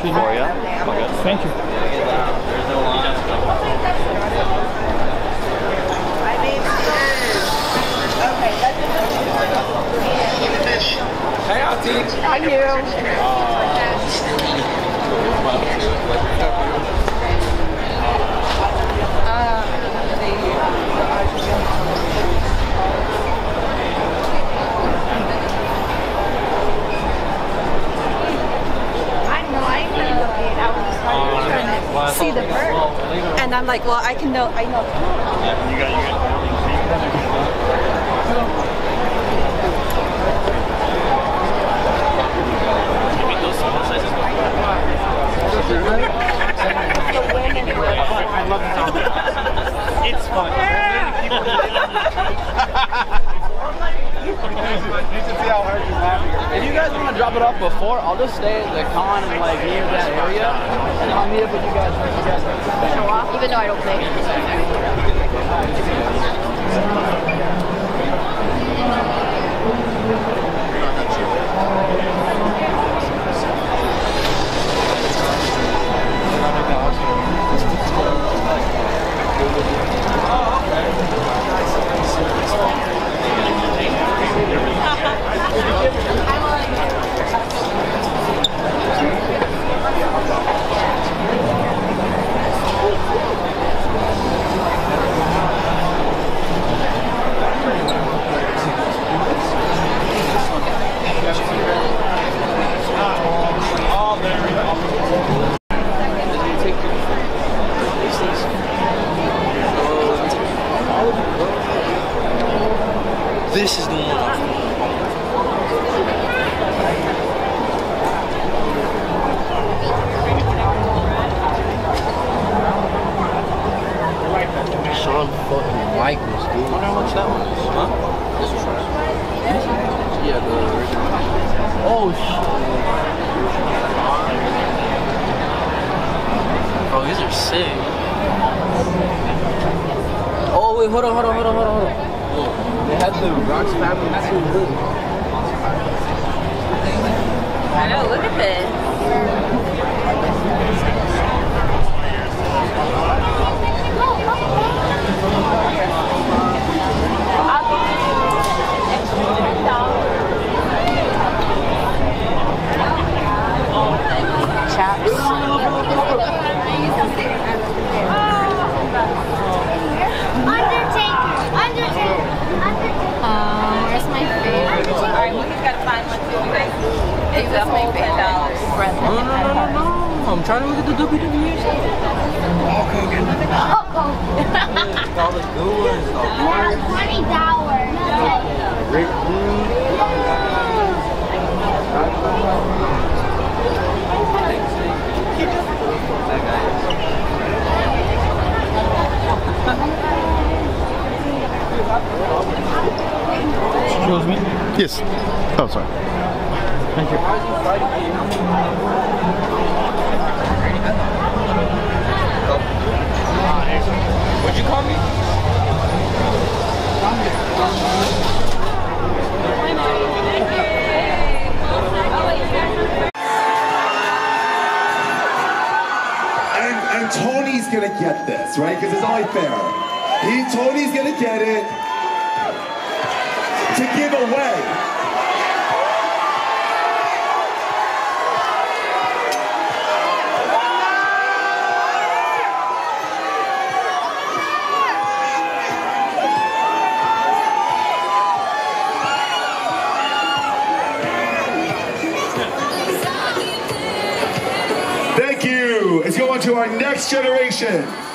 for you. Thank you. Hey, Auntie. Thank you. See the bird, and I'm like, well, I know. You got. I love the sound. It's fun. You should see how hard he's laughing. If you guys want to drop it off before, I'll just stay at the con and like near that area, and I'll meet up with you guys once you guys Show off, even though I don't play. This is the one. Shawn fucking Michaels, dude. I wonder how much that one is. Huh? This was right. Yeah, the original. Oh shit. Bro, these are sick. Oh wait, hold on. They had the Rocks family too. I know, look at this. Chaps. Where's my favorite? Alright, we just gotta find one too, guys. It's the whole $10. No. I'm trying to look at the WWE or something. All the good ones. $20. Rick Excuse me? Yes. Oh, sorry. Thank you. What'd you call me? And Tony's gonna get this, right? Because it's only fair. Tony's gonna get it to give away. Thank you. Let's go on to our next generation.